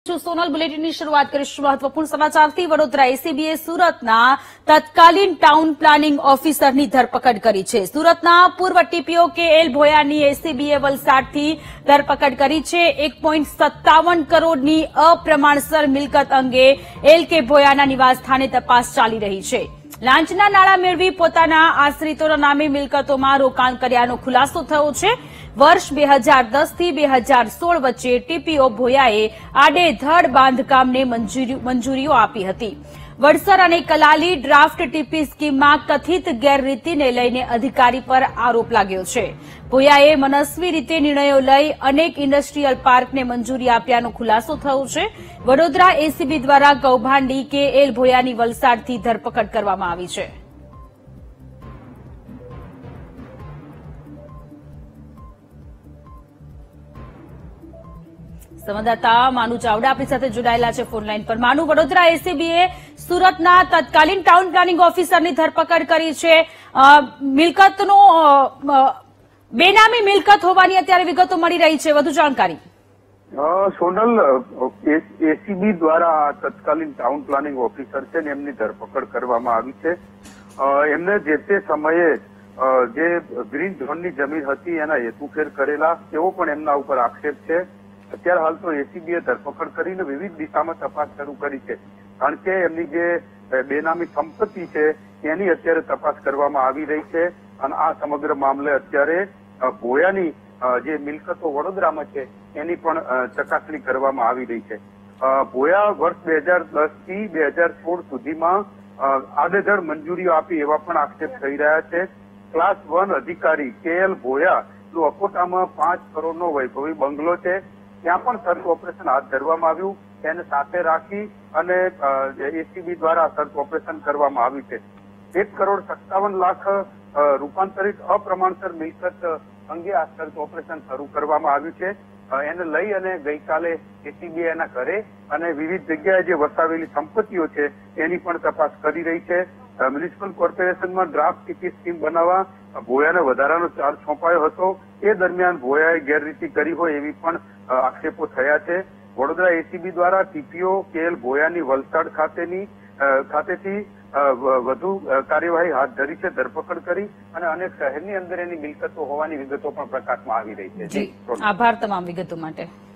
સોનલ બુલેટિનની શરૂઆત કરીશું મહત્વપૂર્ણ સમાચારથી। વડોદરા એસીબીએ સુરતના તત્કાલીન ટાઉન પ્લાનિંગ ઓફિસરની ધરપકડ કરી છે। સુરતના પૂર્વ ટીપીઓ KL ભોયાની એસીબીએ વલસાડથી ધરપકડ કરી છે। 1.57 કરોડની અપ્રમાણસર મિલકત અંગે LK ભોયાના નિવાસસ્થાને તપાસ ચાલી રહી છે। લાંચના નાણાં મેળવી પોતાના આશ્રિતોના નામે મિલકતોમાં રોકાણ કર્યાનો ખુલાસો થયો છે। વર્ષ 2010 થી 2016 વચ્ચે ટીપીઓ ભોયાએ આડેધડ બાંધકામને મંજૂરીઓ આપી હતી। વડસર અને કલાલી ડ્રાફ્ટ ટીપી સ્કીમમાં કથિત ગેરરીતિને લઈને અધિકારી પર આરોપ લાગ્યો છે। ભોયાએ મનસ્વી રીતે નિર્ણયો લઈ અનેક ઇન્ડસ્ટ્રીયલ પાર્કને મંજૂરી આપ્યાનો ખુલાસો થયો છે। વડોદરા એસીબી દ્વારા કૌભાંડી KL ભોયાની વલસાડથી ધરપકડ કરવામાં આવી છે। સંવાદદાતા માનુ ચાવડા આપણી સાથે જોડાયેલા છે ફોન લાઈન પર। માનુ, વડોદરા એસીબીએ સુરતના તત્કાલીન ટાઉન પ્લાનિંગ ઓફિસરની ધરપકડ કરી છે। મિલકતનો બેનામી મિલકત હોવાની અત્યારે વિગતો મળી રહી છે, વધુ જાણકારી। સોનલ, એસીબી દ્વારા તત્કાલીન ટાઉન પ્લાનિંગ ઓફિસર છે ને એમની ધરપકડ કરવામાં આવી છે। એમને જે તે સમયે જે ગ્રીન ઝોનની જમીન હતી એના હેતુફેર કરેલા તેવો પણ એમના ઉપર આક્ષેપ છે। અત્યારે હાલ તો એસીબીએ ધરપકડ કરીને વિવિધ દિશામાં તપાસ શરૂ કરી છે, કારણ કે એમની જે બેનામી સંપત્તિ છે એની અત્યારે તપાસ કરવામાં આવી રહી છે। અને આ સમગ્ર મામલે અત્યારે ભોયાની જે મિલકતો વડોદરામાં છે એની પણ ચકાસણી કરવામાં આવી રહી છે। ભોયા વર્ષ 2010 થી 2016 સુધીમાં આડેધડ મંજૂરીઓ આપી એવા પણ આક્ષેપ થઈ રહ્યા છે। ક્લાસ 1 અધિકારી KL ભોયા નું અકોટામાં 5 કરોડનો વૈભવી બંગલો છે, ત્યાં પણ સર્ચ ઓપરેશન હાથ ધરવામાં આવ્યું। તેને સાથે રાખી અને એસીબી દ્વારા સર્ચ ઓપરેશન કરવામાં આવ્યું છે। 1,57,00,000 રૂપાંતરિત અપ્રમાણસર મિલકત અંગે આ સર્ચ ઓપરેશન શરૂ કરવામાં આવ્યું છે। એને લઈ અને ગઈકાલે એસીબી એના ઘરે અને વિવિધ જગ્યાએ જે વસાવેલી સંપત્તિઓ છે એની પણ તપાસ કરી રહી છે। મ્યુનિસિપલ કોર્પોરેશનમાં ડ્રાફ્ટ ટીપી સ્કીમ બનાવવા ભોયાને વધારાનો ચાર્જ સોંપાયો હતો, એ દરમિયાન ભોયાએ ગેરરીતિ કરી હોય એવી પણ આક્ષેપો થયા છે। વડોદરા એસીબી દ્વારા ટીપીઓ KL ભોયાની વલસાડ ખાતેથી વધુ કાર્યવાહી હાથ ધરી છે, ધરપકડ કરી અને અનેક શહેરની અંદર એની મિલકતો હોવાની વિગતો પણ પ્રકાશમાં આવી રહી છે। આભાર તમામ વિગતો માટે।